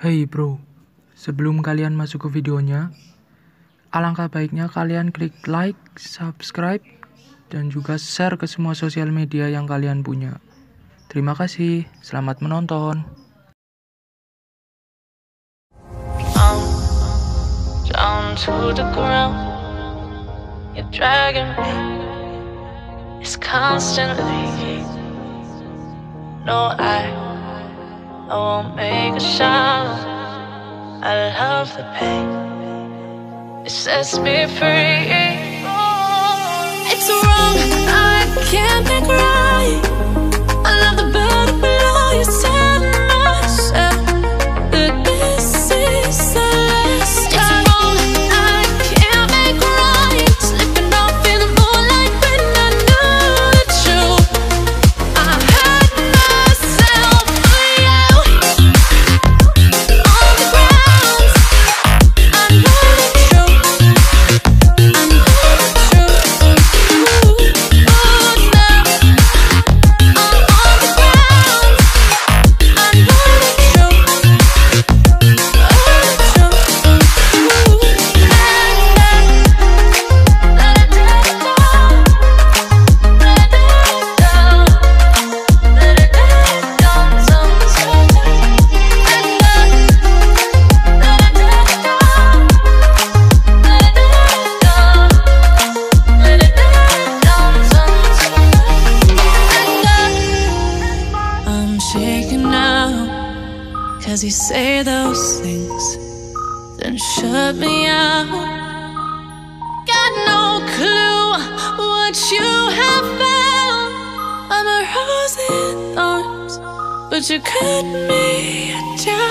Hey bro, sebelum kalian masuk ke videonya, alangkah baiknya kalian klik like, subscribe, dan juga share ke semua sosial media yang kalian punya. Terima kasih, selamat menonton. Down to the ground, you're dragging me. It's constantly. No, I won't make a sound. I love the pain. It sets me free. It's wrong, I can't make right. I love the bird below. You said myself that this is the last time. It's wrong, I can't make right. Slipping off in the moonlight when I knew the truth. I hurt myself for you. On the ground, I know the truth. I know the truth. Ooh, now I'm on the ground. I know the truth. I'm shaking now, 'cause you say those things, then shut me out. Got no clue what you have found. I'm a rose in thorns, but you cut me down.